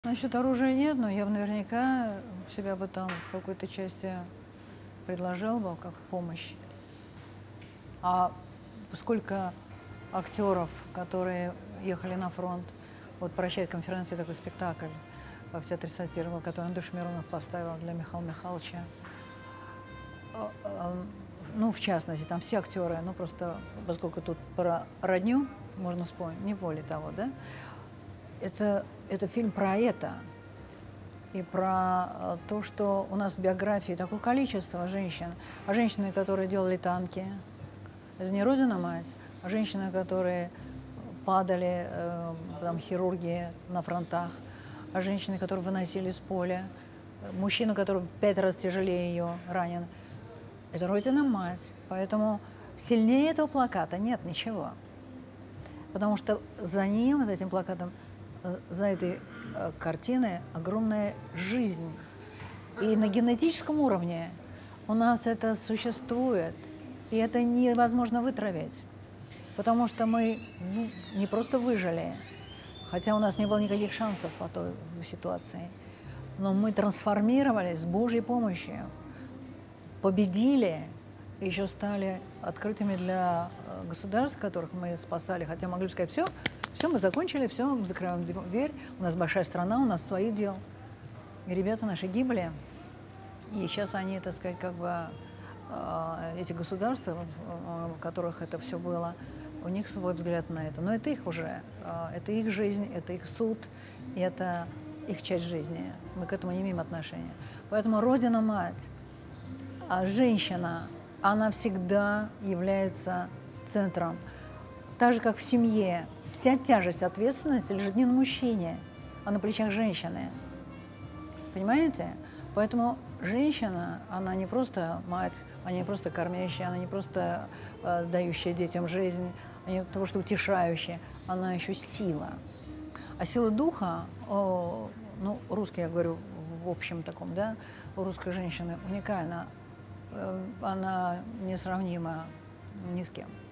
Насчет оружия нет, но я бы наверняка себя бы там в какой-то части предложил бы как помощь. А сколько актеров, которые ехали на фронт, вот «Прощай, конференция» такой спектакль в театре «Сатира», который Андрюш Миронов поставил для Михаила Михайловича. Ну, в частности, там все актеры, ну, просто поскольку тут про родню можно вспомнить, не более того, да, это фильм про это. И про то, что у нас в биографии такое количество женщин. А женщины, которые делали танки, это не Родина-мать, а женщины, которые падали, там, хирурги на фронтах, а женщины, которые выносили с поля, мужчина, который в 5 раз тяжелее ее ранен. Это Родина-мать. Поэтому сильнее этого плаката нет ничего. Потому что за ним, за этим плакатом, за этой картиной огромная жизнь. И на генетическом уровне у нас это существует. И это невозможно вытравить. Потому что мы не просто выжили, хотя у нас не было никаких шансов по той ситуации, но мы трансформировались с Божьей помощью, победили, и еще стали открытыми для государств, которых мы спасали. Хотя могли бы сказать, все, мы закончили, все, мы закрываем дверь, у нас большая страна, у нас своих дел. И ребята наши гибли, и сейчас они, так сказать, как бы эти государства, в которых это все было, у них свой взгляд на это. Но это их уже, это их жизнь, это их суд, это их часть жизни. Мы к этому не имеем отношения. Поэтому Родина-мать, а женщина, она всегда является центром. Так же, как в семье, вся тяжесть ответственности лежит не на мужчине, а на плечах женщины. Понимаете? Поэтому женщина, она не просто мать, она не просто кормящая, она не просто дающая детям жизнь, она не того, что утешающая, она еще сила. А сила духа, ну, русский, я говорю, в общем таком, да, у русской женщины уникальна, она несравнима ни с кем.